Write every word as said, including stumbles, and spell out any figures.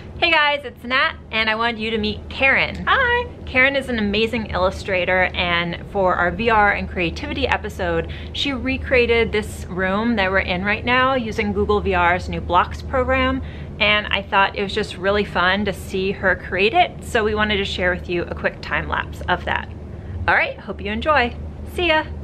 Hey guys, it's Nat, and I wanted you to meet Karen. Hi! Karen is an amazing illustrator, and for our V R and creativity episode, she recreated this room that we're in right now using Google V R's new Blocks program, and I thought it was just really fun to see her create it, so we wanted to share with you a quick time lapse of that. All right, hope you enjoy. See ya!